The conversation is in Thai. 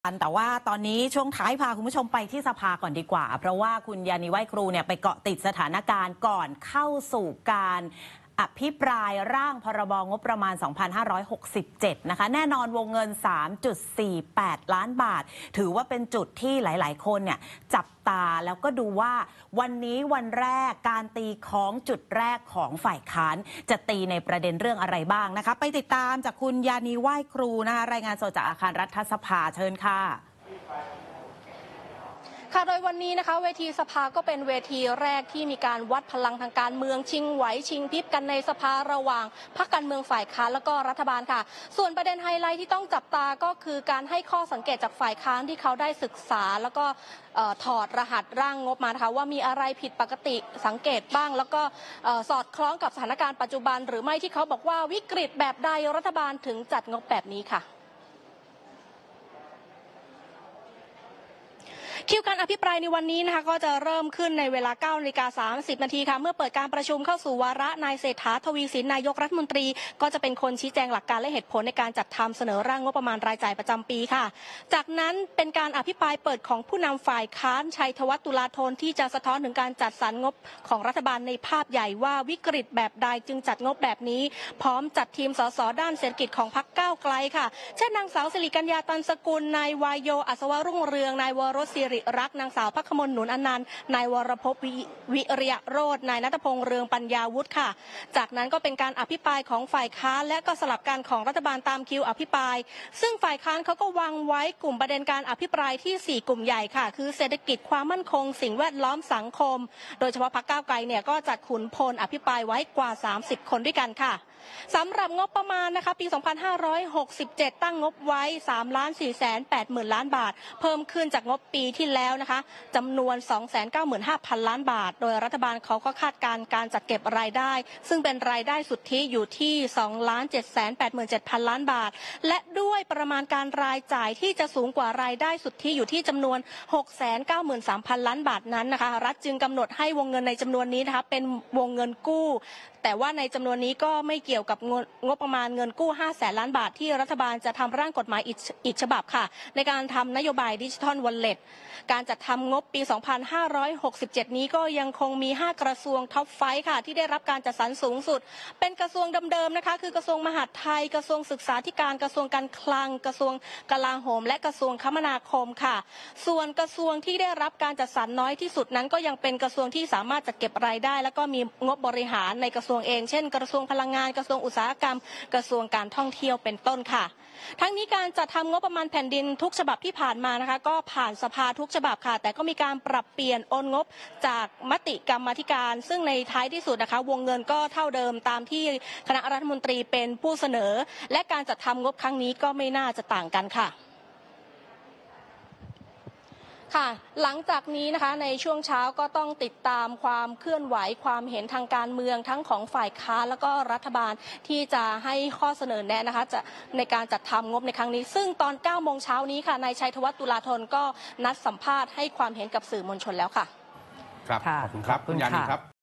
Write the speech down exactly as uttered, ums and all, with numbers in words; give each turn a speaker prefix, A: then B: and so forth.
A: แต่ว่าตอนนี้ช่วงท้ายพาคุณผู้ชมไปที่สภาก่อนดีกว่าเพราะว่าคุณยานิไหว้ครูเนี่ยไปเกาะติดสถานการณ์ก่อนเข้าสู่การอภิปรายร่างพรบงบประมาณ สองพันห้าร้อยหกสิบเจ็ด นะคะแน่นอนวงเงิน สามจุดสี่แปด ล้านบาทถือว่าเป็นจุดที่หลายๆคนเนี่ยจับตาแล้วก็ดูว่าวันนี้วันแรกการตีของจุดแรกของฝ่ายค้านจะตีในประเด็นเรื่องอะไรบ้างนะคะไปติดตามจากคุณยานีไหว้ครูนะคะรายงานสดจากอาคารรัฐสภาเชิญค่ะ
B: ค่ะโดยวันนี้นะคะเวทีสภาก็เป็นเวทีแรกที่มีการวัดพลังทางการเมืองชิงไหวชิงพริบกันในสภาระหว่างพรรคการเมืองฝ่ายค้านแล้วก็รัฐบาลค่ะส่วนประเด็นไฮไลท์ที่ต้องจับตาก็คือการให้ข้อสังเกตจากฝ่ายค้านที่เขาได้ศึกษาแล้วก็ถอดรหัสร่างงบมานะคะว่ามีอะไรผิดปกติสังเกตบ้างแล้วก็สอดคล้องกับสถานการณ์ปัจจุบันหรือไม่ที่เขาบอกว่าวิกฤตแบบใดรัฐบาลถึงจัดงบแบบนี้ค่ะคิวการอภิปรายในวันนี้นะคะก็จะเริ่มขึ้นในเวลา เก้านาฬิกาสามสิบนาทีค่ะเมื่อเปิดการประชุมเข้าสู่วาระนายเศรษฐาทวีสินนายกรัฐมนตรีก็จะเป็นคนชี้แจงหลักการและเหตุผลในการจัดทำเสนอร่างงบประมาณรายจ่ายประจำปีค่ะจากนั้นเป็นการอภิปรายเปิดของผู้นำฝ่ายค้านชัยธวัฒน์ตุลาธนที่จะสะท้อนถึงการจัดสรรงบของรัฐบาลในภาพใหญ่ว่าวิกฤตแบบใดจึงจัดงบแบบนี้พร้อมจัดทีมสสด้านเศรษฐกิจของพรรคก้าวไกลค่ะเช่นนางสาวสิริกัญญาตันสกุลนายวายโยอัศวรุ่งเรืองนายวรสศิริรักษ์นางสาวพักขมลหนุนอนันต์นายวรภพวิริยโรจน์นายณัฐพงษ์เรืองปัญญาวุฒิค่ะจากนั้นก็เป็นการอภิปรายของฝ่ายค้านและก็สลับกันของรัฐบาลตามคิวอภิปรายซึ่งฝ่ายค้านเขาก็วางไว้กลุ่มประเด็นการอภิปรายที่สี่กลุ่มใหญ่ค่ะคือเศรษฐกิจความมั่นคงสิ่งแวดล้อมสังคมโดยเฉพาะพรรคก้าวไกลเนี่ยก็จัดขุนพลอภิปรายไว้กว่าสามสิบคนด้วยกันค่ะสำหรับงบประมาณนะคะปี สองพันห้าร้อยหกสิบเจ็ด ตั้งงบไว้ สามล้านสี่แสนแปดหมื่น ล้านบาทเพิ่มขึ้นจากงบปีที่แล้วนะคะจำนวน สองแสนเก้าหมื่นห้าพัน ล้านบาทโดยรัฐบาลเขาก็คาดการณ์การจัดเก็บรายได้ซึ่งเป็นรายได้สุทธิอยู่ที่ สองล้านเจ็ดแสนแปดหมื่นเจ็ดพัน ล้านบาทและด้วยประมาณการรายจ่ายที่จะสูงกว่ารายได้สุทธิอยู่ที่จำนวน หกแสนเก้าหมื่นสามพัน ล้านบาทนั้นนะคะรัฐจึงกำหนดให้วงเงินในจำนวนนี้นะคะเป็นวงเงินกู้แต่ว่าในจำนวนนี้ก็ไม่เกี่ยวกับงบประมาณเงินกู้ห้าแสนล้านบาทที่รัฐบาลจะทำร่างกฎหมายอีกอีกฉบับค่ะในการทำนโยบายดิจิทัลวอลเล็ตการจัดทำงบปี สองพันห้าร้อยหกสิบเจ็ด นี้ก็ยังคงมีห้ากระทรวงท็อปไฟว์ค่ะที่ได้รับการจัดสรรสูงสุดเป็นกระทรวงเดิมๆนะคะคือกระทรวงมหาดไทยกระทรวงศึกษาธิการกระทรวงการคลังกระทรวงกลาโหมและกระทรวงคมนาคมค่ะส่วนกระทรวงที่ได้รับการจัดสรรน้อยที่สุดนั้นก็ยังเป็นกระทรวงที่สามารถจัดเก็บรายได้แล้วก็มีงบบริหารในกระทรวงเองเช่นกระทรวงพลังงานกระทรวงอุตสาหกรรมกระทรวงการท่องเที่ยวเป็นต้นค่ะทั้งนี้การจัดทำงบประมาณแผ่นดินทุกฉบับที่ผ่านมานะคะก็ผ่านสภาทุกฉบับค่ะแต่ก็มีการปรับเปลี่ยนโอนงบจากมติกรรมาธิการซึ่งในท้ายที่สุดนะคะวงเงินก็เท่าเดิมตามที่คณะรัฐมนตรีเป็นผู้เสนอและการจัดทำงบครั้งนี้ก็ไม่น่าจะต่างกันค่ะค่ะหลังจากนี้นะคะในช่วงเช้าก็ต้องติดตามความเคลื่อนไหวความเห็นทางการเมืองทั้งของฝ่ายค้านแล้วก็รัฐบาลที่จะให้ข้อเสนอแนะนะคะจะในการจัดทำงบในครั้งนี้ซึ่งตอนเก้าโมงเช้านี้ค่ะนายชัยธวัฒน์ตุลาธนก็นัดสัมภาษณ์ให้ความเห็นกับสื่อมวลชนแล้วค่ะ
C: ครับขอบคุณครับคุณยานีครับ